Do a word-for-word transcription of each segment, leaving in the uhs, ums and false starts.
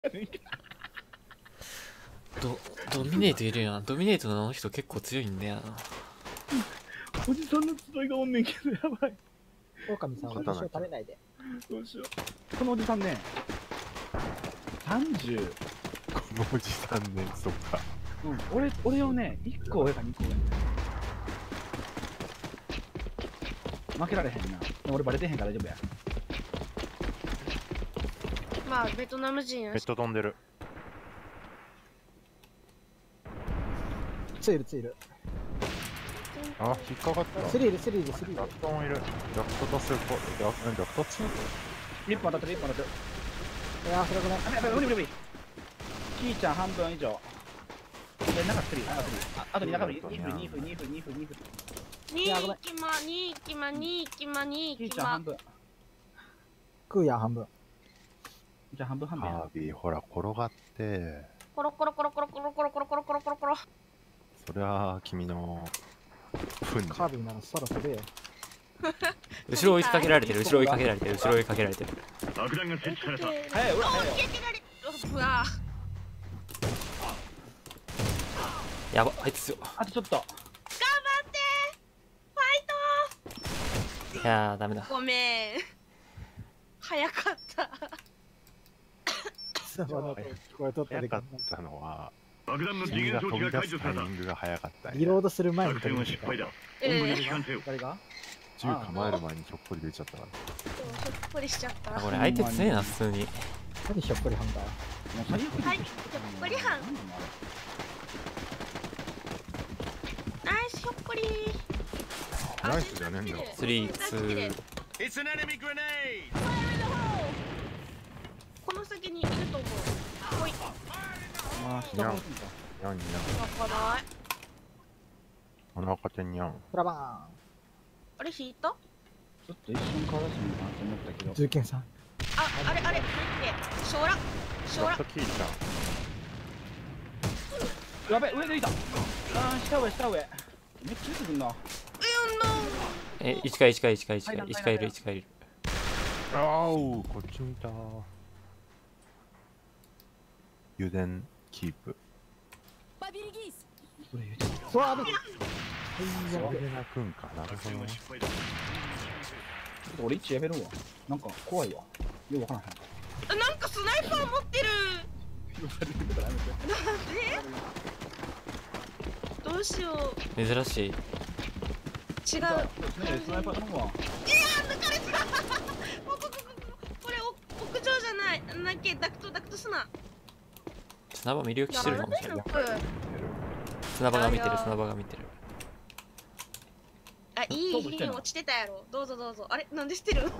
ドドミネートいるやん。ドミネートのあの人結構強いんだよな。 おじさんの集いがおんねんけど、やばい。 狼さんは一生食べないで。 どうしよう。このおじさんね、さんじゅう。 このおじさんね、そっか。 うん、俺、俺をね、いっこ上かにこ上。負けられへんな。俺バレてへんから大丈夫や。 まあ、ベトナム人やベッし。 ド飛んでる。 ツイルツイル。 あ、引っかかった。 スリーいるスリーいるスリーいる。 ダクトもいる。ダクトとスーポ、ダクダクトツー一本当たってる、一本当たってる。 いやーそれごめん。 あ、やばい、無理無理無理。キーちゃん半分以上。え、中スリー、中スリー。あ、あとに中スリー。に分、に分、に分、に分、に分。 にーきま、にーきま、にーきま、にキーーきま。 ちゃん半分。 食うやん半分。 じゃあ半分半分や。 ハービー、ほら、転がって。 コロコロコロコロコロコロコロコロコロコロコロ。 そりゃあ、君の、ふんじゃカービィならそろそろよ。 後ろ追いかけられてる、後ろ追いかけられてる、後ろ追いかけられてる。 爆弾が設置された。 早早い、裏早いよ。 けてられうわやば、あいつ強。 あとちょっと。 頑張ってファイいやー、ダメだ。 トごめん。早かった。 貴様の声聞こえとったでか早かったのは、 爆弾の次君が元装置が飛び出す解除された。 タイミングが早かったんや。 リロードする前に作戦は失敗だ。 え本部にー、 帰還せよ。 誰が銃構える前にひょっこり出ちゃったから。 ひょっこりしちゃった。 あ、これ相手強いな、普通に。 何ひょっこりはんだ。 もう最悪はい、ひょっこりはん。ナイスひょっこりー。 ナイスじゃねえんだよ。 スリー、ツー。 この先にいると思う。ほい。 ああ、下から行くんか。 にゃんにゃん。 わからない。 お腹てにゃん。 プラバあれ引いた？あ、 ちょっと一瞬顔出してみようかなと思ったけど。 ーン。重剣さん。 あれあれ、待って。将来。将来ダク。トキーちゃん。 やべ、上でいた。あー、下上、下上。めっちゃ出てくんな。 え、いちかいいちかいいちかいいちかいいちかいいるいちかいいる。 あお、こっち見た。油田キープ。 これ言うてた。 うわー、危ない。 それで泣くんかなるほどね。 ちょっと俺一やめるわ。なんか怖いわ。よくわからへん。 あ、なんかスナイパー持ってる。どうしよう。 珍しい。 違う。 スナイパー頼むわ。 いやー、抜かれた。ここここここれお屋上じゃない。なんだっけ、ダクトダクト砂。 砂場魅力してるかもしれない。 い。 砂場が見てる、砂場が見てる。 あ、いい日に落ちてたやろ。どうぞどうぞ。あれ、なんで捨てる？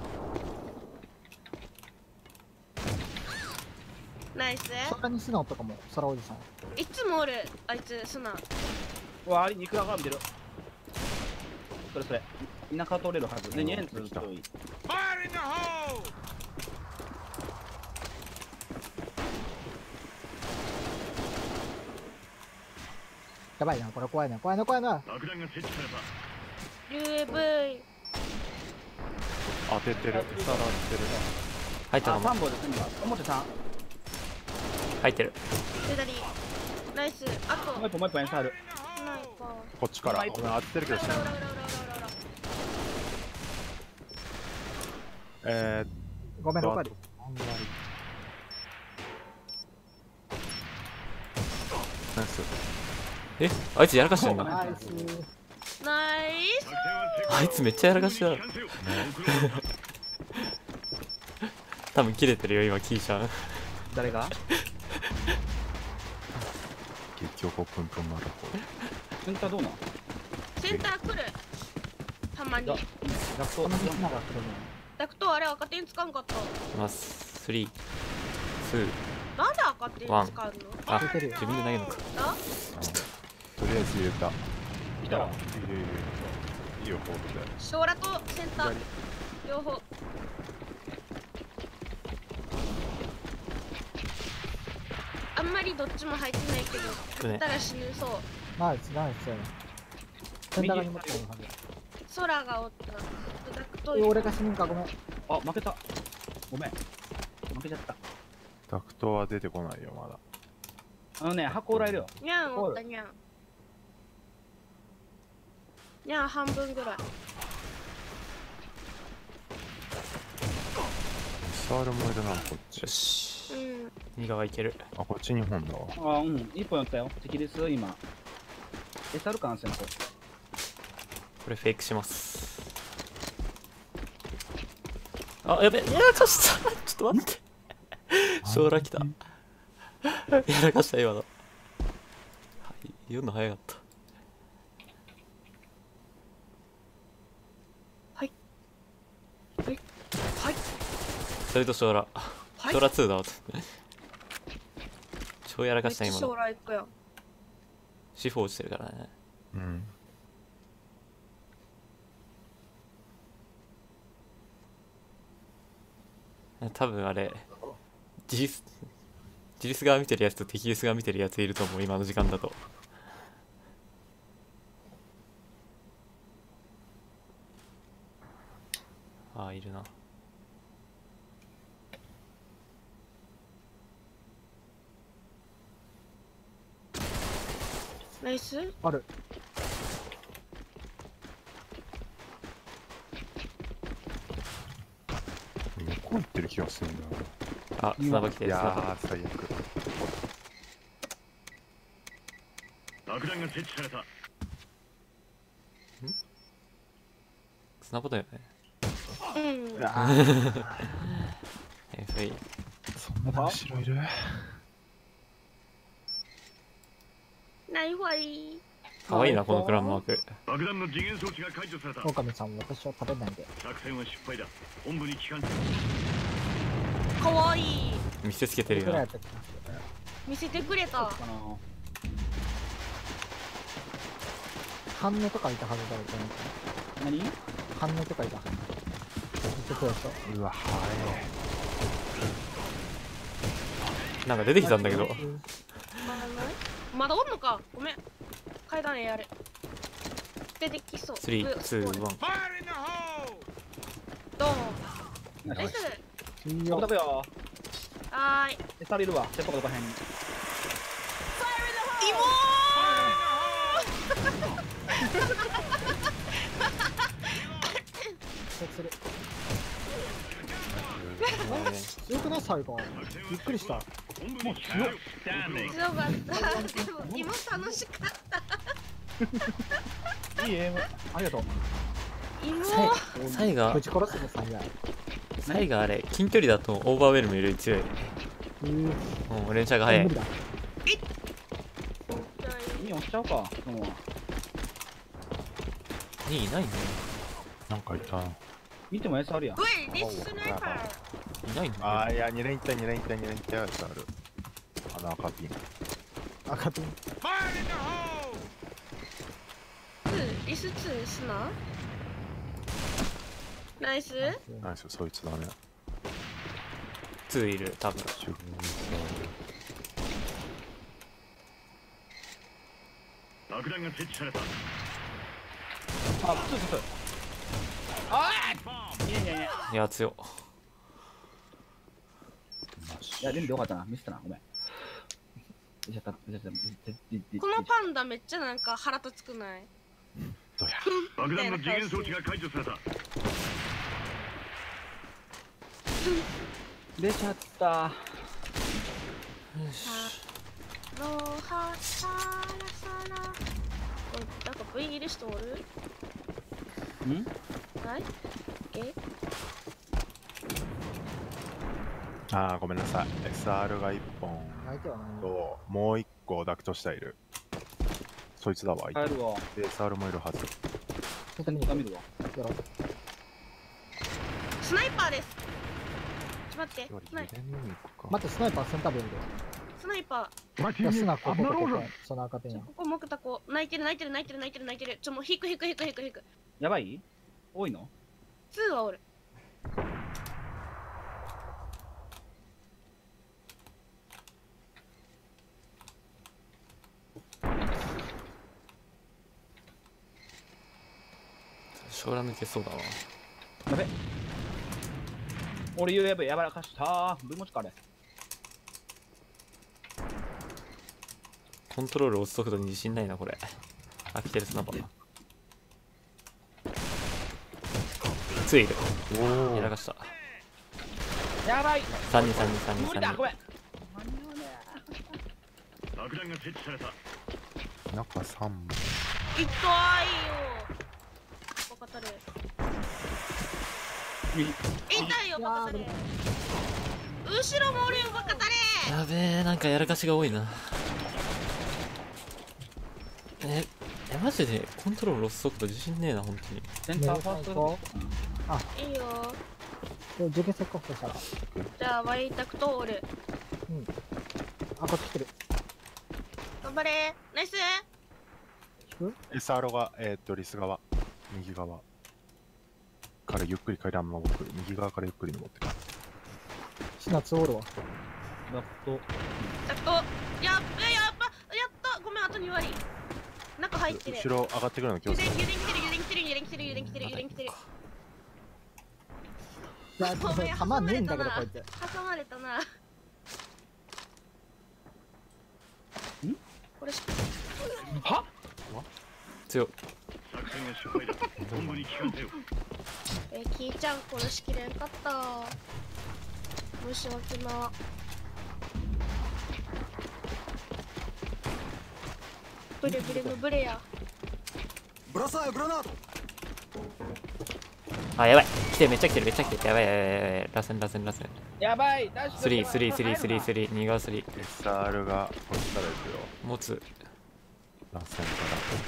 ナイス。 空に素直とかも空おじさん。 いつもおる、あいつ砂。 うわ、あれ肉だから見てる。それそれ。田舎通れるはず。で、にえんつといい。 やばいな、これ怖いな、怖いな、怖いな。 爆弾が設置された。 ユーブイ。 当ててる。さら当ててる。 あ、 入ったかも。 さんぼんで済んだ。表さん。 入ってる。 左。ナイス。あと、 もう一本、もう一本エンサール。 スナイパー。 こっちから。俺当ててるけど知らない。 裏裏裏裏裏裏。 えごめん、 ー、 ろく割。 ナイス。 え、あいつやらかしてるナな。 イス。 ナイス。 作戦は成功。 あいつめっちゃやらかしてる。 本部に帰還せよ。ご苦労様だ。 多分切れてるよ、今、キーちゃん。 誰が結局プンプンマラコ。 センターどうなんセンター来る。たまに。 ラストこのみんなが来るね。 ダクトあれ赤点つかんかった。 いきます。スリー、ツー。 なんで赤点ワン使うの？ あ、 出てるよ自分で投げるのか。 だ？ とりあえず入れた。 来たわ。 いいよいいよいいよ、ホールで。 将来とセンター両方。あんまりどっちも入ってないけど、 ね打ったら死ぬそう。 ナイス、ナイス。センター側に持ってるはず。 空がおった。ダクトえ、俺が死ぬんか、ごめん。 あ、負けた。ごめん。負けちゃった。 ダクトは出てこないよまだ。 あのね、箱裏いるよ。 にゃんおったにゃん。にゃん半分ぐらい。 エスアール もいるな、こっちよ。しうん右側いける。 あ、こっちにほんだわ。 あ、うん、一本やったよ。敵です、今。エスアール かな、先方。 これフェイクします。あ、やべ、やらかした。ちょっと待って。将来来た。やらかした、今の。はい、言うの早かった。 はいはいはい。 それと将来。 はい将来ツーだわ。超やらかした、今の。 めっちゃ将来行くやん。 シフォー落ちてるからね。 うん。 多分あれ、自立、自立側見てるやつと敵立側見てるやついると思う、今の時間だと。ああ、いるな。 ナイス。 ある。 横行ってる気がするんだよあ、砂場来てな。いる、砂場。 やー、最悪。 爆弾が設置された。 砂場だよね。 うん。 え、それそんな後ろいる？ ないほい。 かわいいな、このクランマーク。 爆弾の次元装置が解除された。 狼さん、私は食べないで。 作戦は失敗だ。本部に帰還。 かわいい。 見せつけてるよなぐらいや。ったっけな。 見せてくれた。 かな。 半値とかいたはずだよ、この何？ 半値とかいたはず。見てくれた。 うわ、早なんか出てきたんだけど。 まだないまだおんのか。ごめん。階段へやれ。出てきそう。 スリー、ツー、ワン。 ドーン。ナイナイス。 ス。 いいよ飛ぶ。飛ぶよ。 はーい。 エスアールいるわ。鉄砲がどこらへんに。 する。強くない最後。びっくりした。 本部に帰還。 強かった。でも今楽しかった。 いいエイム。 ありがとう。 今サイ、サイがぶ、ち殺すのさんや。 サイがあれ、近距離だとオーバーウェルムより強い。 うーうん、連射が早い無理。だ。 いい押しちゃおうか。そのにいないね。 なんかいたな。 見ても エスアール やん。 ウェイ、リスナイパー。 いないんだあー、いや、に連いった、に連いった、に連いったやつある。あの赤ピン。 赤ピン。 ツー、リスツー、スナナイス。 ナイス、そいつだね。 ツーいる、多分。 中軍爆弾が設置された。 あ、ツーツーツー。ああ。いやいやいや。 いや、強っ。 いや、全部よかったな。ミスったな。ごめん。見ちゃった。見ちゃった。 このパンダめっちゃなんか腹立つくない？ どうや。 爆弾の次元装置が解除された。 出ちゃった。 ロハサラサラ。これなんか V いる人おる？ ん？ ない？え？ あー、ごめんなさい。エスアール がいっぽん相手は何？ と、もういっこダクト下いる。そいつだわ。 帰るわ。 で、エスアール もいるはず。 外に見るわ。 やろう。 スナイパーです。ちょっと待って。スナイ待って、スナイパーセンターベルで。 スナイパいや、スナここここここ。その赤ペンー。 や。 ここ木田こ泣いてる泣いてる泣いてる泣いてる泣いてる。ちょもう引く引く引く引く引く。 やばい？多いの？ ツーはおる。 将来抜けそうだわ。 やべ。俺 ユーエーブイ やばらかした。ぶんもちかあれ。 コントロール押す速度に自信ないなこれ。飽きてるスナパーついる。 おやらかした。 やばい。 さんにんさんにんさんにん無理だ。 さんにん。 ごめん。間に合わね爆弾が設置された。 中さん痛いよバカタレ痛いよバカタレ後ろもおるよバカタレやべえ、なんかやらかしが多いな。ええマジでコントロール押す速度自信ねえな本当に。 センターファースト。 いいよで受験せっかくとしたら。 じゃあワイタクトおるあ、こっち来てる。 頑張れナイス引くエスアール がえーっとリス側右側からゆっくり階段登ってくる。右側からゆっくり登ってくる。 シナツおるわ。 ダクト。 タクトやっべやっぱやったごめんあとに割中入ってる後ろ上がってくるの気をつけて。 油田来てる油田来てる油田来てる油田来てる油田来てるいや、 ごめん弾ねえんだけど、 挟まれこいつ。 挟まれたな。んこれしは？ 強っ。 作戦は失敗だ。本部に帰還せよ。 え、キーちゃん殺しきれんかった。申し訳な。ブレブレのブレや。 あ、やばい。来てるめっちゃ来てるめっちゃ来てる。やばいやばいやばい。ラセンラセンラセン。 やばい。ダッシュスリースリースリースリースリー。右側スリー。 エスアール がこっちから行くよ。 持つ。 ラセンか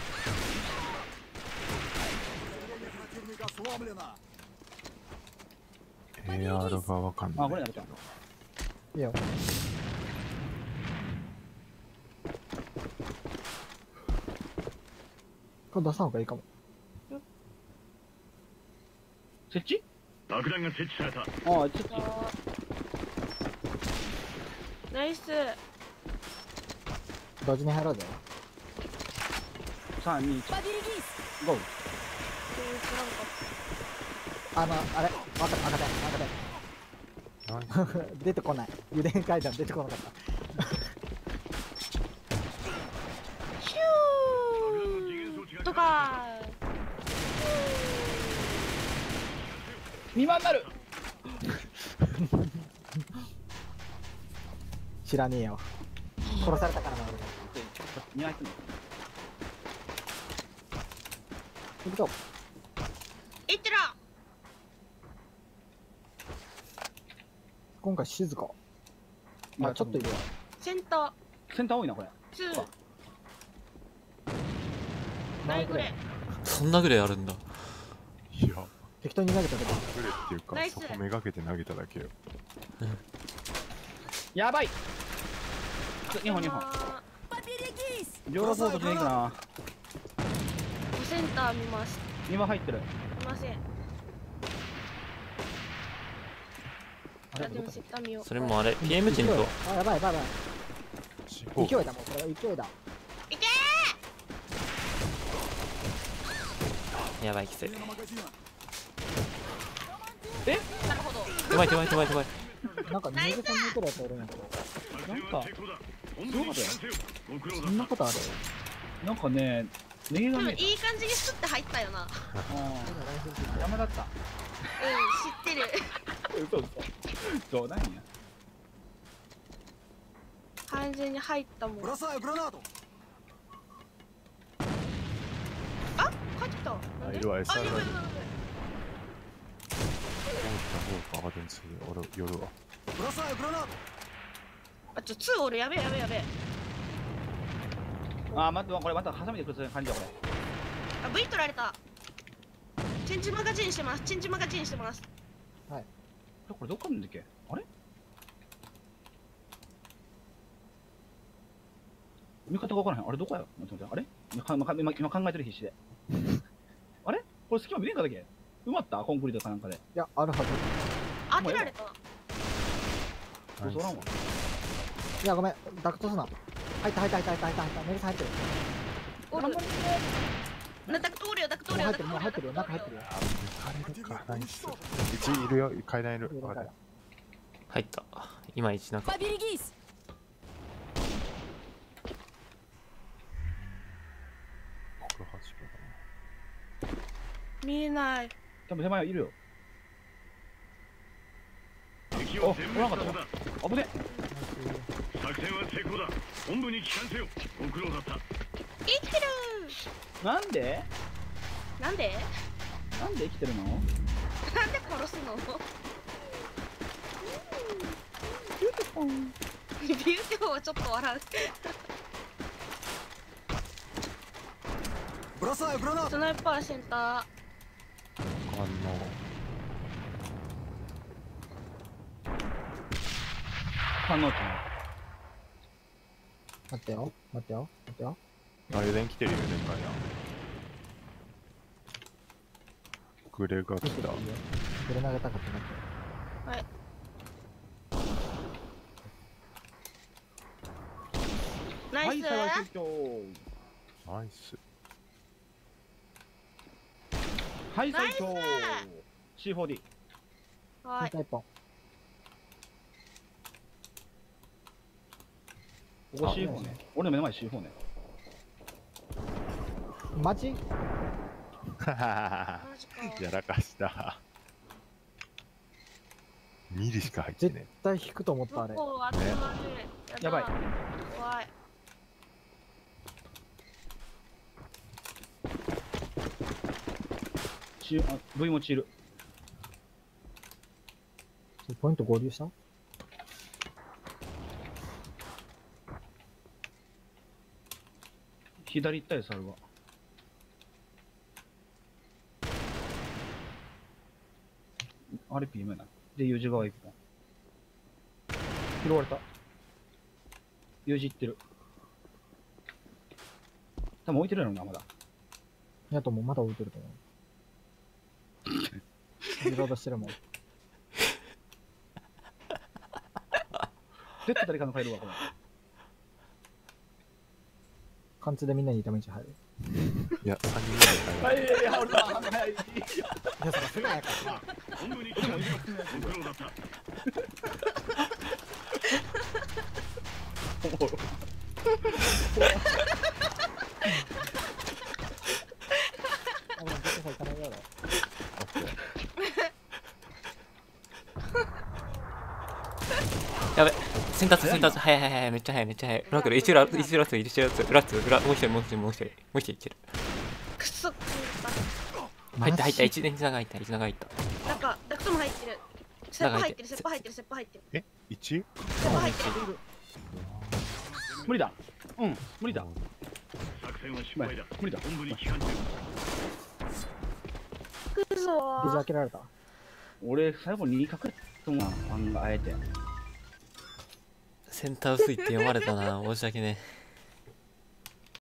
エーアール がわかんない。 あ、これなるか。 いいよ。これ出さんほうがいいかも。 設置？ 爆弾が設置された。 ああ、設置。 ナイス。 同時に入ろうぜ。 さん、に、いち。ゴー。 あの、あれ、わかった、赤点、赤点。出てこない。油田階段出てこなかった。 ヒューとかにばんなる。 知らねえよ。殺されたからな。 にばん行くの。 行くぞ。 いってら今回静か。あ、ちょっといるわ。 センタセンター多いな、これ。 ーツー何これそんなぐらいあるんだ。 いや、 適当に投げたけど。 グレっていうかナイスそこめがけて投げただけよ。 やばい。にほんにほん。両方とじゃないかな。 センター見ますにばん入ってる。 見ませんあれあでもセンター見ようそれもあれ ピーエム 陣とあ、やばいやばいやばい。 四方勢いだもん、これは勢いだ。 いけやばいきつい。 え？ ーなるほど手前手前手前手前。 なんか逃げさんにいくらやついるんやけど。 なんか成功だ。本部に帰還せよ。ご苦労だそんなことある？ なんかね、ネギでもが見えた。 いい感じにスッて入ったよなうんうん。邪魔だった。 知ってる嘘嘘。冗談や。 完全に入ったもんあ帰ってきたなんであいるわ エスアール がいる。 あやばいやばいやばい大きな方かアデンツで俺寄るわ。 あちょツーおるやべえやべえやべえあー、待って、これまたハサミでくる感じだ、これ。 あ V 取られたチェンジマガジンしてますチェンジマガジンしてますこれどっからんだっけ？あれ？見方がわからへん。あれどこや？待って待って、あれ？今か今今今考えてる必死で。あれ？これ隙間見れんかったっけ？埋まったコンクリートかなんかで。 いや、あるはず。 当てられた嘘おらんわ。 いや、ごめん。ダクトすな。入った入った入った入った入った入った。メルさん入ってる。 おるなダクトおるよダクトおるよもう入ってる、もう入ってるよ。中入ってるよ。 抜かれるかナイス。一いるよ階段いる。 上だから入った。今一なんか。 見えない。 多分手前いるよ。 敵を全滅させた。 危ね。 作戦は成功だ。本部に帰還せよ。ご苦労だった。 生きてる。 なんでなんでなんで生きてるの？ なんで殺すの？ ビューティフォン。 ビューティフォンはちょっと笑う。スナイパーセンター。 あ反応値。 待ってよ待ってよ待ってよ。 の、あ、油田来てるよ、油田から。グレが来た。 グレ投げたかったなって。 はい。ナイス。 はい、最強。 ナイス。 はい、最強ナイ。 シーフォーディー。 はい。 タイポン。 ここ シーフォー ね。俺の目の前 シーフォー ね。 マジ？ マジか。 やらかした。ミリしか入って絶ね対引くと思ったあれ。 どこ集まる。 やばい。 怖い。 シーあ V もチール。 ポイント合流した？ 左行ったよ、猿は。アールピー 読めない。で、U 字側行くの。拾われた。U 字行ってる。多分置いてるやろな、まだ。 いやともうまだ置いてると思う。リロードしてるもん。 絶対誰かの帰るわ、これ。 貫通でみんなにダメージ入る。 いや、さんにんぐらい入らない。 い、いや、俺は、はい、 いや、それすぐやからな。 本部に帰還せよ。ご苦労だった。 あ、ごめん、絶対行かないやろ。 やべ、先達先達、はいはいはい、めっちゃ早いめっちゃ早い。裏来る、一裏一裏つ一裏つ裏つ裏、もう一人もう一人もう一人もう一人いける。 くそ。 入った入った、一年長入った一長入った。 なんかダクトも入ってる。セッパ入ってるセッパ入ってるセッパ入ってる。 え ?いち? セッパ入ってる。 無理だ。うん、無理だ。 作戦は失敗だ。 無理だ。 本部に帰還せよ。 くそビジー。 開けられた。 俺、最後に隠れたもんな、考えて。 センター薄いって読まれたな、申し訳ねえ。